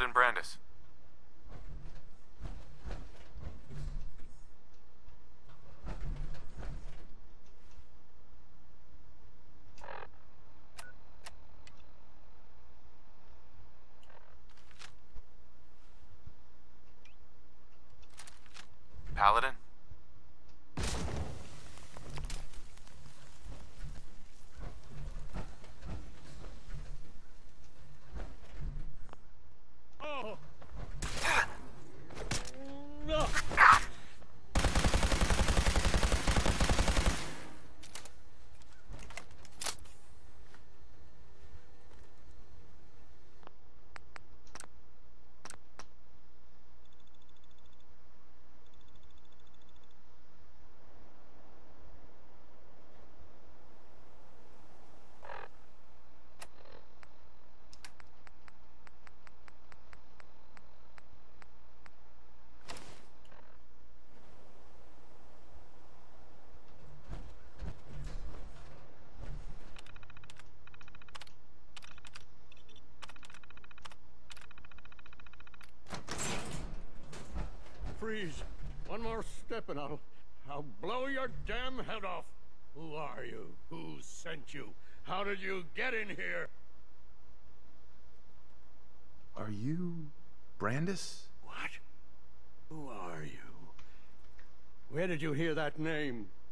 Paladin Brandis. Paladin? Oh. No. Freeze. One more step and I'll blow your damn head off. Who are you? Who sent you? How did you get in here? Are you Brandis? What? Who are you? Where did you hear that name?